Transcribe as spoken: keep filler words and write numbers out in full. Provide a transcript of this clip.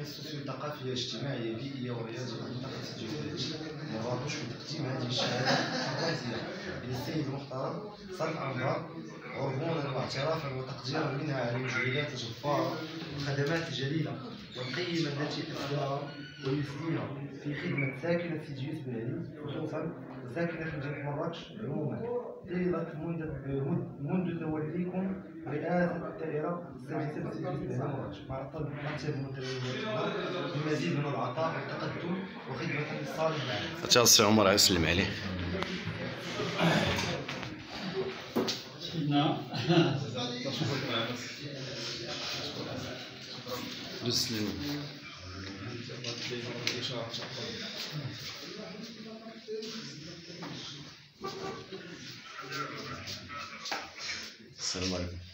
التنميه السوسيو-ثقافيه الاجتماعيه البيئيه والرياضيه للمنطقه الجزائريه مراكش وتقديم هذه الشهاده الرمزيه الى السيد المحترم صالح أنبار عربونا واعترافا وتقديرا منها على المجهودات الجباره والخدمات الجليله والقيمه التي اسلاها ويسديها في خدمه ساكنه سيدي يوسف بن علي خصوصا ساكنه مدينه مراكش عموما طيله منذ منذ توليكم رئاسه الدائره السادسه بسيدي يوسف بن علي مراكش مع الطلب بمزيد من العطاء والتقدم وخدمه للصالح. حتى السي عمر يسلم عليه. نعم. تسلم. السلام عليكم.